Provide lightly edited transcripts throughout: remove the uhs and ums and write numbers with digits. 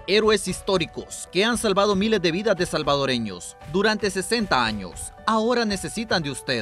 Héroes históricos que han salvado miles de vidas de salvadoreños durante 60 años, ahora necesitan de usted.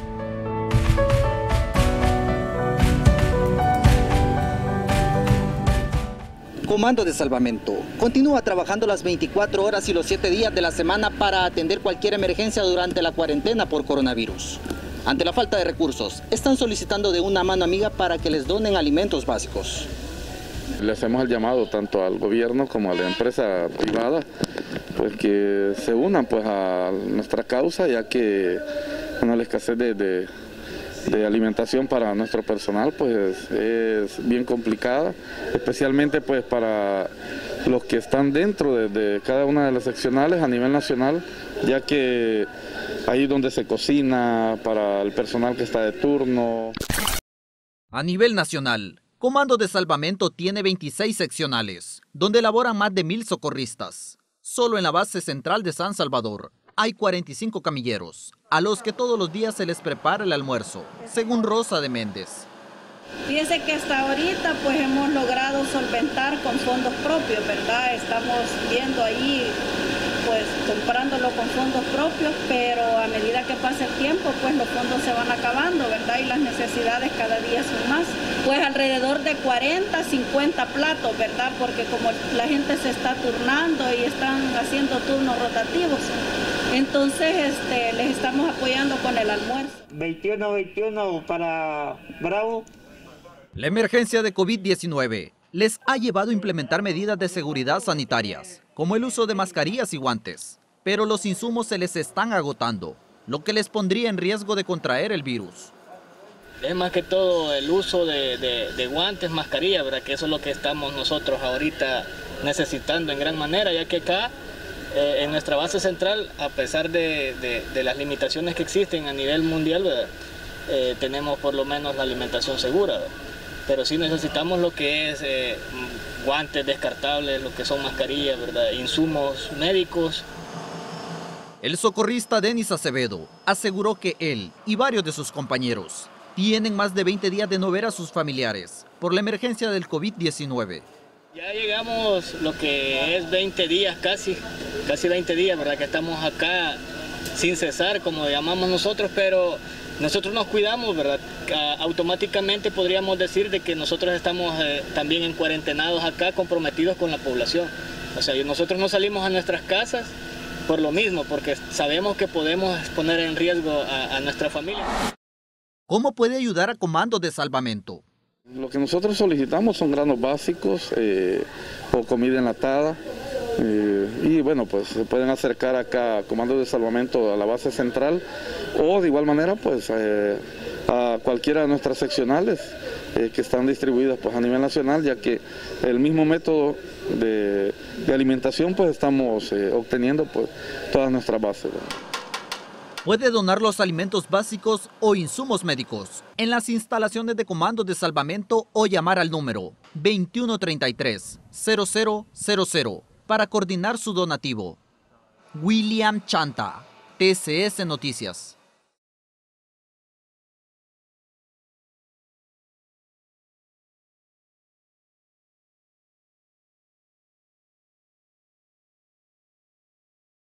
Comando de Salvamento continúa trabajando las 24 horas y los 7 días de la semana para atender cualquier emergencia durante la cuarentena por coronavirus. Ante la falta de recursos, están solicitando de una mano amiga para que les donen alimentos básicos. Le hacemos el llamado tanto al gobierno como a la empresa privada, pues que se unan pues a nuestra causa, ya que la escasez de alimentación para nuestro personal pues es bien complicada, especialmente pues para los que están dentro de cada una de las seccionales a nivel nacional, ya que ahí donde se cocina para el personal que está de turno. A nivel nacional, Comando de Salvamento tiene 26 seccionales, donde laboran más de 1000 socorristas. Solo en la base central de San Salvador hay 45 camilleros, a los que todos los días se les prepara el almuerzo, según Rosa de Méndez. Fíjense que hasta ahorita pues hemos logrado solventar con fondos propios, ¿verdad? Estamos viendo ahí pues comprándolo con fondos propios, pero a medida que pasa el tiempo pues los fondos se van acabando, ¿verdad? Y las necesidades cada día son más. Pues alrededor de 40, 50 platos, ¿verdad? Porque como la gente se está turnando y están haciendo turnos rotativos, entonces les estamos apoyando con el almuerzo. 21 para Bravo. La emergencia de COVID-19 les ha llevado a implementar medidas de seguridad sanitarias, como el uso de mascarillas y guantes, pero los insumos se les están agotando, lo que les pondría en riesgo de contraer el virus. Es más que todo el uso de guantes, mascarillas, ¿verdad? Que eso es lo que estamos nosotros ahorita necesitando en gran manera, ya que acá en nuestra base central, a pesar de las limitaciones que existen a nivel mundial, ¿verdad? Tenemos por lo menos la alimentación segura, ¿verdad? Pero sí necesitamos lo que es guantes descartables, lo que son mascarillas, ¿verdad? Insumos médicos. El socorrista Denis Acevedo aseguró que él y varios de sus compañeros tienen más de 20 días de no ver a sus familiares por la emergencia del COVID-19. Ya llegamos lo que es 20 días, casi 20 días, ¿verdad? Que estamos acá sin cesar, como llamamos nosotros, pero nosotros nos cuidamos, ¿verdad? Automáticamente podríamos decir de que nosotros estamos también en cuarentenados acá, comprometidos con la población. O sea, nosotros no salimos a nuestras casas por lo mismo, porque sabemos que podemos poner en riesgo a nuestra familia. ¿Cómo puede ayudar a Comando de Salvamento? Lo que nosotros solicitamos son granos básicos o comida enlatada. Y bueno, pues se pueden acercar acá a Comando de Salvamento a la base central o de igual manera pues a cualquiera de nuestras seccionales que están distribuidas pues a nivel nacional, ya que el mismo método de alimentación pues estamos obteniendo pues todas nuestras bases, ¿verdad? Puede donar los alimentos básicos o insumos médicos en las instalaciones de Comando de Salvamento o llamar al número 2133-0000 para coordinar su donativo. William Chanta, TCS Noticias.